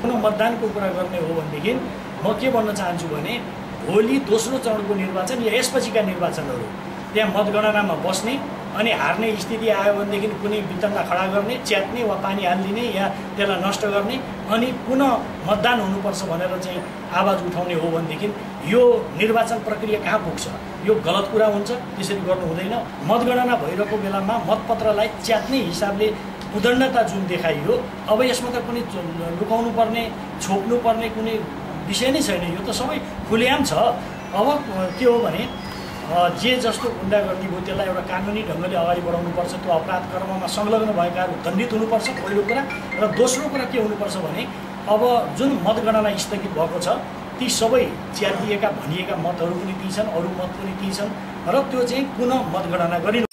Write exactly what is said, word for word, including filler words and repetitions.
पुनः मतदानको कुरा गर्ने हो भनेदेखि म के भन्न चाहन्छु भने भोलि दोस्रो चरणको निर्वाचन या यसपछिका निर्वाचनहरू त्यहाँ मतगणनामा बस्ने अनि हार्ने स्थिति आयो भनेदेखि कुनै वितन्डा खडा गर्ने, च्यात्ने वा पानी हालिदिने या त्यसलाई नष्ट गर्ने अनि पुनः मतदान हुनुपर्छ भनेर चाहिँ आवाज उठाउने हो भनेदेखि यो निर्वाचन प्रक्रिया कहाँ पुग्छ? यो गलत कुरा हुन्छ, त्यसरी गर्नु हुँदैन। मतगणना भइरहेको बेलामा मतपत्रलाई च्यात्ने हिसाबले उदण्डता जुन देखाइयो, अब यसमा त कुनै लुकाउनु पर्ने, छोप्नु पर्ने कुनै विषय नै छैन। यो त सबै खुलेआम छ। अब के हो भने जे जस्तो गुन्डागर्दी भयो त्यसलाई एउटा कानुनी ढङ्गले अगाडि बढाउनुपर्छ। त्यो अपराध कर्ममा संलग्न भएकाहरू दण्डित हुनुपर्छ पहिलो कुरा। र दोस्रो कुरा के हुनुपर्छ भने अब जुन मतगणना स्थगित भएको छ ती सबै च्यातिएका भनिएका मतहरू पनि ती छन्, अरू मत पनि ती छन् र त्यो चाहिँ पुनः मतगणना गरिनु